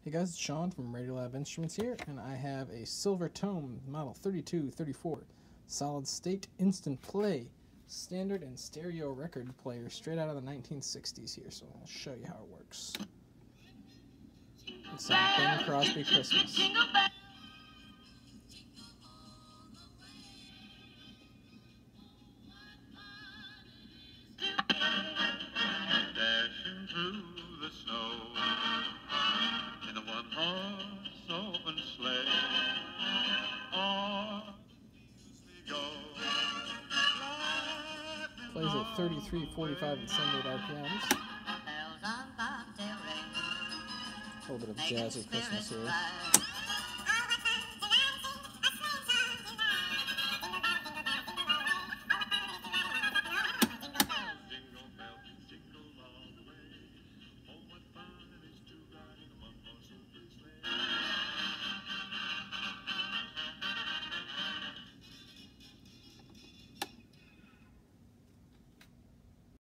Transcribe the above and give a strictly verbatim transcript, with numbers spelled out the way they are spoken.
Hey guys, it's Sean from Radiolab Instruments here, and I have a silvertone model thirty-two thirty-four solid state instant play standard and stereo record player straight out of the nineteen sixties here, so I'll show you how it works. It's some Bing Crosby Christmas. Dashing through the snow in a one-horse open sleigh. On we go. Plays at thirty-three, forty-five, and seventy-eight R P Ms. A little bit of jazzy Christmas here.